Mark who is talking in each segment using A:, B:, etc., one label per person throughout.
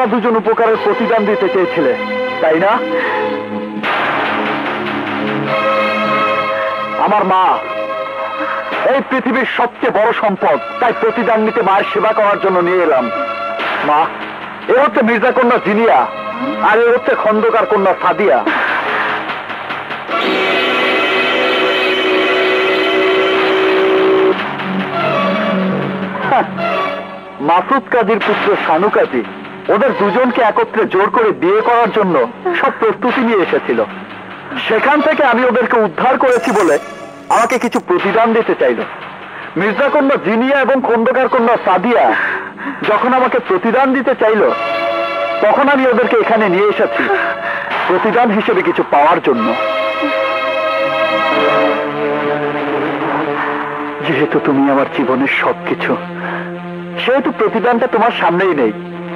A: দুজন উপকারের প্রতিদান দিতে চেয়েছিলে, তাই না? আমার মা এই পৃথিবীর সবচেয়ে বড় সম্পদ, তাই প্রতিদান নিতে মায়ের সেবা করার জন্য নিয়ে এলাম। মা, এ হচ্ছে মির্জা কন্যা জিনিয়া, আর এ হচ্ছে খন্দকার কন্যা সাদিয়া। মাসুদ কাজীর পুত্র শানু কাজী ওদের দুজনকে একত্রে জোর করে বিয়ে করার জন্য সব প্রস্তুতি নিয়ে এসেছিল। সেখান থেকে আমি ওদেরকে উদ্ধার করেছি বলে আমাকে কিছু প্রতিদান দিতে চাইল। মির্জা কন্যা জিনিয়া এবং খন্দকার কন্যা সাদিয়া যখন আমাকে প্রতিদান দিতে চাইল, তখন আমি ওদেরকে এখানে নিয়ে এসেছি প্রতিদান হিসেবে কিছু পাওয়ার জন্য। যেহেতু তুমি আমার জীবনের সবকিছু, সেহেতু প্রতিদানটা তোমার সামনেই নেই।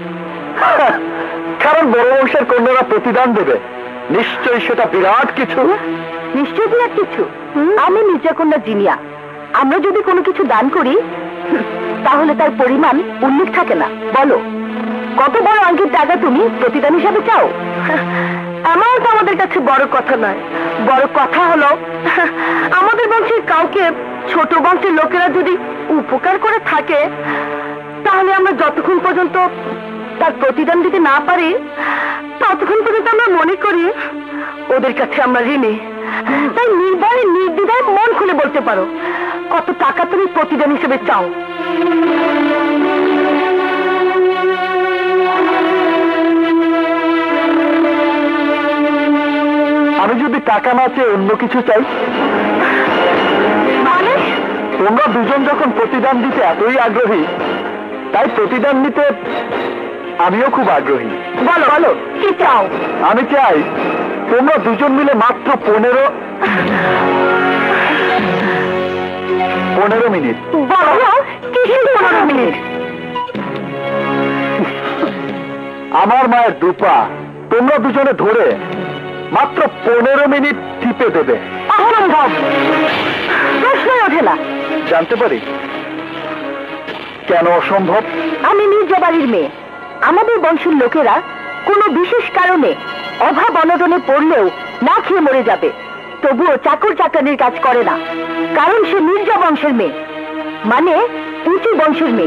A: কারণ বড় বংশের কন্যারা প্রতিদান দেবে, নিশ্চয়ই সেটা বিরাট কিছু।
B: নিশ্চয়ই বিরাট কিছু। আমি মির্জা কন্যা জিনিয়া, আমরা যদি কোনো কিছু দান করি তাহলে তার পরিমাণ উল্লেখ থাকে না। বলো, কত বড় অঙ্কের টাকা তুমি প্রতিদান হিসাবে চাও? অ্যামাউন্ট আমাদের কাছে বড় কথা নয়, বড় কথা হলো আমাদের বংশের কাউকে ছোট বংশের লোকেরা যদি উপকার করে থাকে, তাহলে আমরা যতক্ষণ পর্যন্ত তার প্রতিদান দিতে না পারি, ততক্ষণ পর্যন্ত আমরা মনে করি ওদের কাছে আমরা ঋণী। তাই নির্ভয়ে নির্দ্বিধায় মন খুলে বলতে পারো কত টাকা তুমি প্রতিদান হিসেবে চাও।
A: আমি যদি টাকা না চেয়ে অন্য কিছু চাই?
B: মানে?
A: তোমরা দুজন যখন প্রতিদান দিতে এতই আগ্রহী, তাই প্রতিদান নিতে আমিও খুব আগ্রহী।
B: বলো বলো, কি চাও?
A: আমি চাই তোমরা দুজন মিলে মাত্র 15 মিনিট।
B: বলো, কিসের 15 মিনিট?
A: আমার মায়ের দুপা তোমরা দুজনে ধরে মাত্র 15 মিনিট টিপে দেবে।
B: অসম্ভব, প্রশ্নই ওঠে না।
A: জানতে পারি কেন অসম্ভব?
B: আমি মির্জা বাড়ির মেয়ে। আমাদের বংশের লোকেরা কোনো বিশেষ কারণে অভাব অনটনে পড়লেও না খেয়ে মরে যাবে, তবুও চাকর চাকরানির কাজ করে না, কারণ সে মির্জা বংশের মেয়ে, মানে উঁচু বংশের মেয়ে।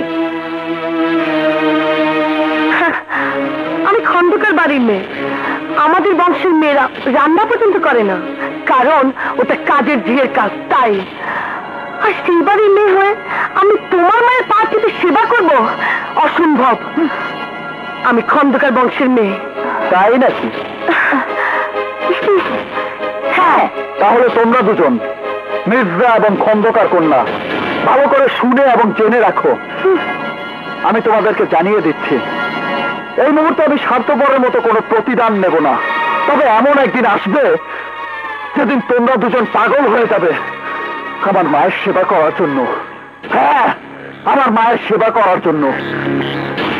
B: আমি খন্দকার বাড়ির মেয়ে। আমাদের বংশের মেয়েরা রান্না পর্যন্ত করে না, কারণ ওটা কাজের ঝিয়ের কাজ। তাই আর সেই বাড়ির মেয়ে হয়ে আমি তোমার মায়ের পা টিপে সেবা করব? অসম্ভব। আমি খন্দকার বংশের মেয়ে।
A: তাই নাকি?
B: হ্যাঁ।
A: তাহলে তোমরা দুজন মির্জা এবং খন্দকার কন্যা ভালো করে শুনে এবং জেনে রাখো। আমি তোমাদেরকে জানিয়ে দিচ্ছি, এই মুহূর্তে আমি স্বার্থপরের মতো কোনো প্রতিদান নেব না। তবে এমন একদিন আসবে যেদিন তোমরা দুজন পাগল হয়ে যাবে আমার মায়ের সেবা করার জন্য। হ্যাঁ, আমার মায়ের সেবা করার জন্য।